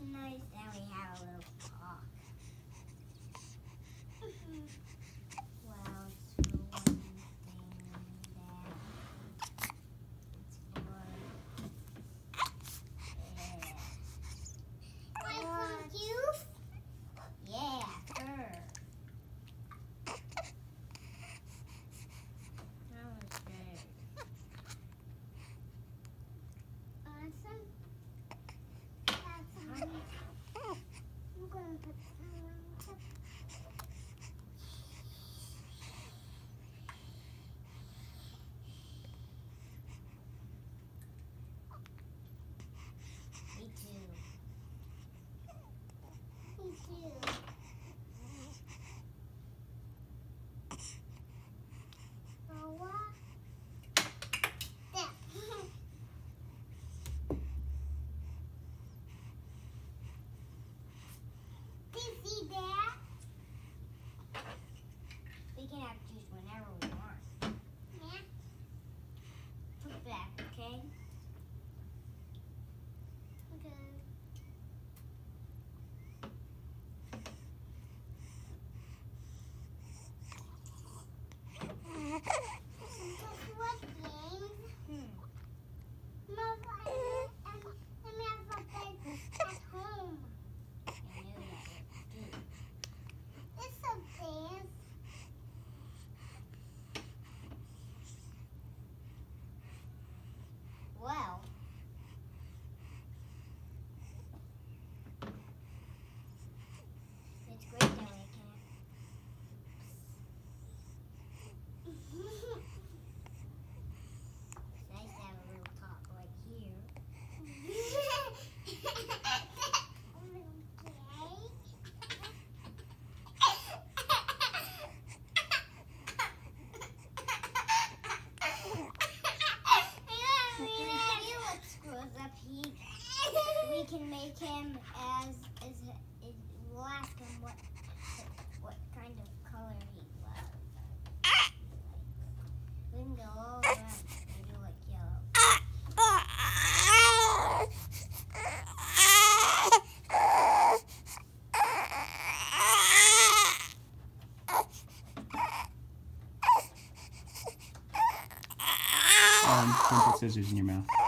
nice that we have a little talk. Well, it's for one thing that it's for juice? Yeah, sure. That was good. Awesome. I'm going to put some on top. Me too. Me too. Oh, what? There. Do you see that? We can have juice whenever we want. Yeah. Put it back, okay? Okay. What games? Mother, I'm at home. I knew that would do. It's a dance. Well, it's great that we can. It's nice to have a little talk right here. Felix grows up, we can make him as we'll ask him what kind of color he loves. We can go all around, maybe like yellow. Don't put scissors in your mouth.